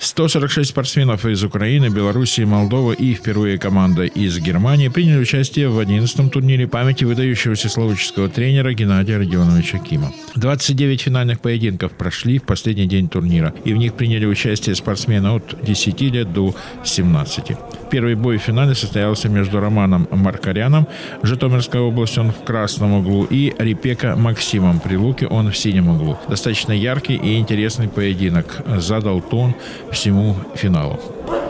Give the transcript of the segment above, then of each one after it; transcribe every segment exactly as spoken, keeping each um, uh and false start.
сто сорок шесть спортсменов из Украины, Белоруссии, Молдовы и впервые команда из Германии приняли участие в одиннадцатом турнире памяти выдающегося славутического тренера Геннадия Родионовича Кима. двадцать девять финальных поединков прошли в последний день турнира, и в них приняли участие спортсмены от десяти лет до семнадцати. Первый бой в финале состоялся между Романом Маркаряном, Житомирской области, он в красном углу, и Репека Максимом Прилуки, он в синем углу. Достаточно яркий и интересный поединок задал тон всему финалу.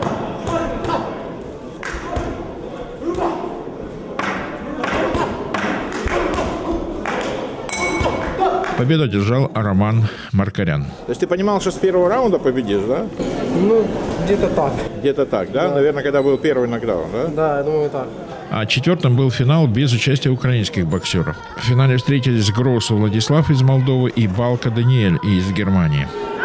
Победу одержал Роман Маркарян. То есть ты понимал, что с первого раунда победишь, да? Ну, где-то так. Где-то так, да? да? Наверное, когда был первый нокдаун, да? Да, я думаю, так. А четвертым был финал без участия украинских боксеров. В финале встретились Гросу Владислав из Молдовы и Балка Даниэль из Германии.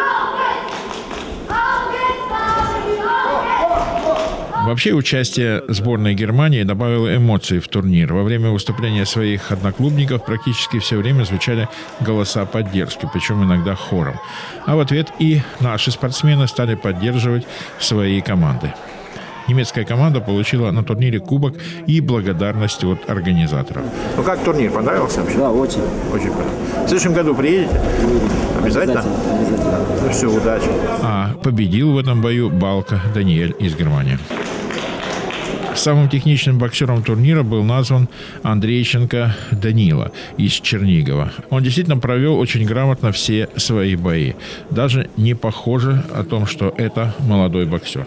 Вообще, участие сборной Германии добавило эмоций в турнир. Во время выступления своих одноклубников практически все время звучали голоса поддержки, причем иногда хором. А в ответ и наши спортсмены стали поддерживать свои команды. Немецкая команда получила на турнире кубок и благодарность от организаторов. Ну как турнир? Понравился вообще? Да, очень. Очень понравился. В следующем году приедете? Обязательно? Обязательно. Обязательно. Ну все, удачи. А победил в этом бою Балка Даниэль из Германии. Самым техничным боксером турнира был назван Андрейченко Данила из Чернигова. Он действительно провел очень грамотно все свои бои. Даже не похоже о том, что это молодой боксер.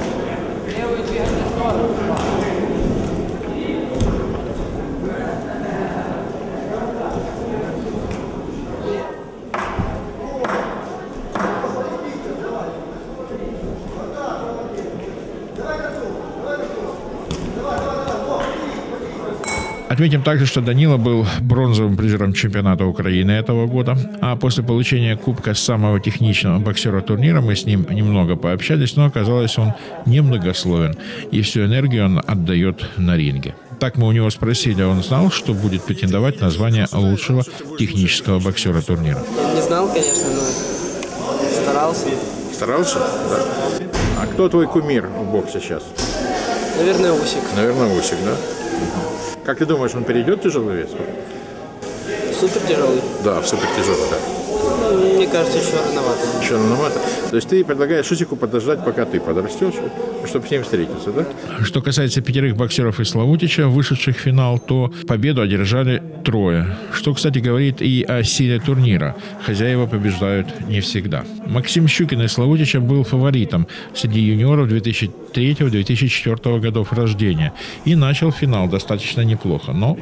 Отметим также, что Данила был бронзовым призером чемпионата Украины этого года, а после получения кубка самого техничного боксера турнира мы с ним немного пообщались, но оказалось, он немногословен, и всю энергию он отдает на ринге. Так мы у него спросили, он знал, что будет претендовать на звание лучшего технического боксера турнира. Не знал, конечно, но старался. Старался? Да. А кто твой кумир в боксе сейчас? Наверное, Усик. Наверное, Усик, да? Как ты думаешь, он перейдет в тяжелый вес? Супер тяжелый. Да, в супер тяжелый, да. Ну, мне кажется, еще рановато. Еще рановато. То есть ты предлагаешь Усику подождать, пока ты подрастешь, чтобы с ним встретиться, да? Что касается пятерых боксеров из Славутича, вышедших в финал, то победу одержали трое. Что, кстати, говорит и о силе турнира. Хозяева побеждают не всегда. Максим Щукин из Славутича был фаворитом среди юниоров две тысячи третьего — две тысячи четвёртого годов рождения и начал финал достаточно неплохо, но...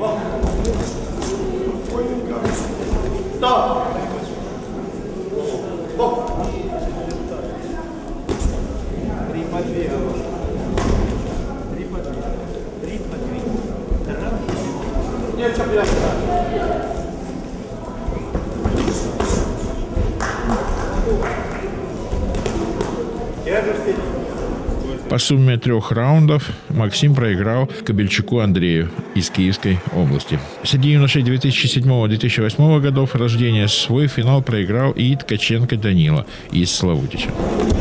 По сумме трех раундов Максим проиграл Кобельчуку Андрею из Киевской области. Среди юношей две тысячи седьмого — две тысячи восьмого годов рождения свой финал проиграл и Ткаченко Данила из Славутича.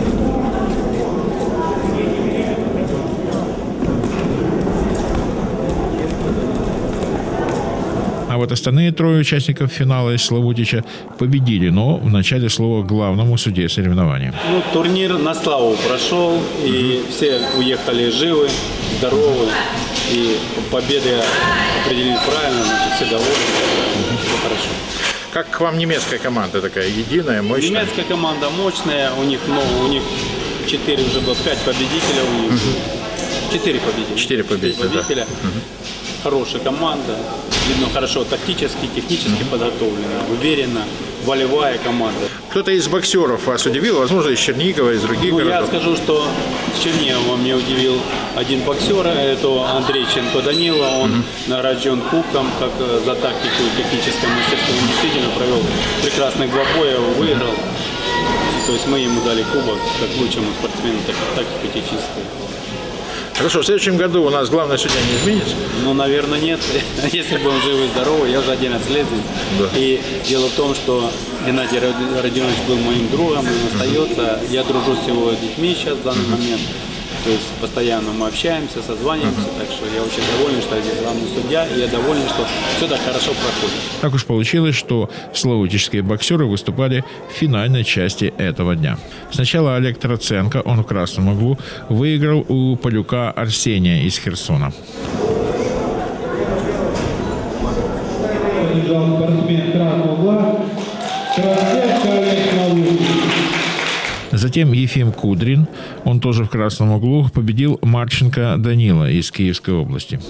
А вот остальные трое участников финала из Славутича победили, но в начале слова главному судье соревнования. Ну, турнир на славу прошел, и угу. все уехали живы, здоровы, и победы определили правильно, значит, все довольны, угу. все хорошо. Как к вам немецкая команда такая, единая, мощная? Немецкая команда мощная, у них много, у них четыре уже было, пять победителей у них. Угу. Четыре победителя. Четыре победителя, победителя. Да. Угу. Хорошая команда, видно, хорошо тактически, технически подготовлена, уверенно, волевая команда. Кто-то из боксеров вас удивил, возможно, из Чернигова, из других ну, городов? Я скажу, что с Чернигова меня удивил один боксер, это Андрейченко Данила, он угу. награжден кубком, как за тактику и техническое мастерство, он действительно провел прекрасных два боя, выиграл. То есть мы ему дали кубок, как лучшему спортсмену, так тактику техническую. Хорошо, в следующем году у нас главный судья не изменится? Ну, наверное, нет. Если бы он жив и здоровый, я уже одиннадцать лет здесь. Да. И дело в том, что Геннадий Родионович был моим другом, он остается. Я дружу с его детьми сейчас в данный момент. То есть постоянно мы общаемся, созваниваемся, так что я очень доволен, что я здесь главный судья, и я доволен, что все так хорошо проходит. Так уж получилось, что славутичские боксеры выступали в финальной части этого дня. Сначала Олег Троценко, он в красном углу, выиграл у Полюка Арсения из Херсона. Затем Ефим Кудрин, он тоже в красном углу, победил Марченко Данила из Киевской области.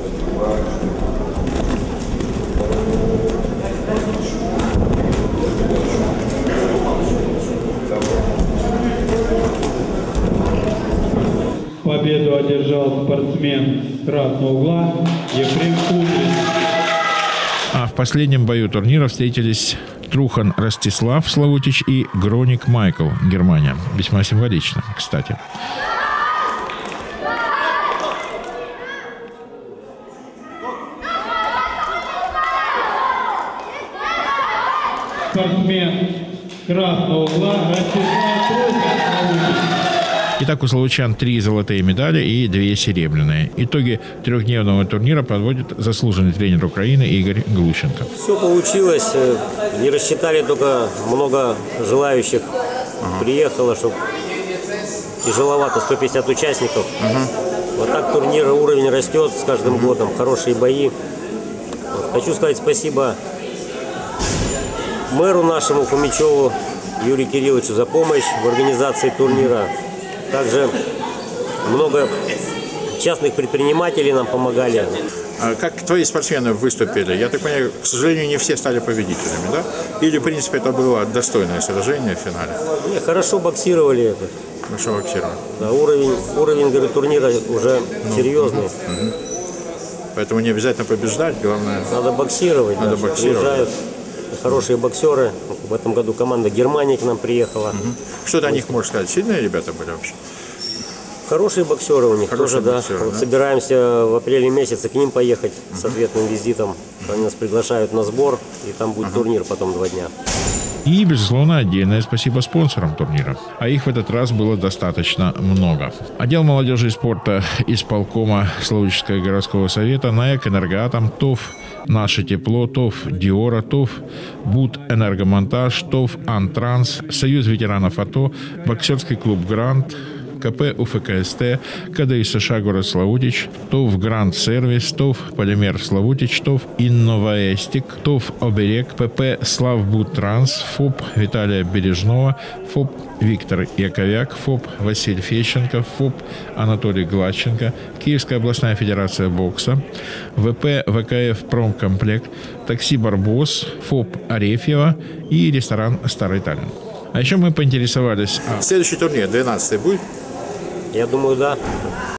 Победу одержал спортсмен красного угла Ефим Кудрин. А в последнем бою турнира встретились Трухан Ростислав Славутич и Гроник Майкл, Германия. Весьма символично, кстати. Спортсмен красного угла Ростислав Трухан. Итак, у славутчан три золотые медали и две серебряные. Итоги трехдневного турнира подводит заслуженный тренер Украины Игорь Глущенко. Все получилось. Не рассчитали, только много желающих ага. приехало, чтобы тяжеловато, сто пятьдесят участников. Ага. Вот так турнир, уровень растет с каждым ага. годом. Хорошие бои. Вот. Хочу сказать спасибо мэру нашему Фомичеву Юрию Кирилловичу за помощь в организации турнира. Также много частных предпринимателей нам помогали. А как твои спортсмены выступили? Я так понимаю, к сожалению, не все стали победителями, да? Или, в принципе, это было достойное сражение в финале? Не, хорошо боксировали. Хорошо боксировали. Да, уровень, уровень говорю, турнира уже ну, серьезный. Угу. Поэтому не обязательно побеждать, главное... Надо боксировать. Надо да, боксировать. Приезжают хорошие боксеры. В этом году команда Германии к нам приехала. Угу. Что ты о них можешь сказать? Сильные ребята были вообще? Хорошие боксеры у них Хорошие тоже, боксеры, да. Вот да. Собираемся в апреле месяце к ним поехать угу. с ответным визитом. Они нас приглашают на сбор, и там будет угу. турнир потом два дня. И, безусловно, отдельное спасибо спонсорам турнира. А их в этот раз было достаточно много. Отдел молодежи и спорта исполкома Славутичского городского совета, НАЭК, Энергоатом, ТОВ, Наше тепло, ТОВ, Диора, ТОВ, БУТ, Энергомонтаж, ТОВ, Антранс, Союз ветеранов АТО, боксерский клуб «Грант», КП УФКСТ, КДИ США город Славутич, ТОВ Гранд Сервис, ТОВ Полимер Славутич, ТОВ Инноваэстик, ТОВ Оберег, ПП Славбудтранс, ФОП Виталия Бережного, ФОП Виктор Яковяк, ФОП Василий Фещенко, ФОП Анатолий Гладченко, Киевская областная федерация бокса, ВП ВКФ Промкомплект, такси Барбос, ФОП Арефьева и ресторан Старый Таллин. А еще мы поинтересовались... Следующий турнир, двенадцатый, будет? Я думаю, да.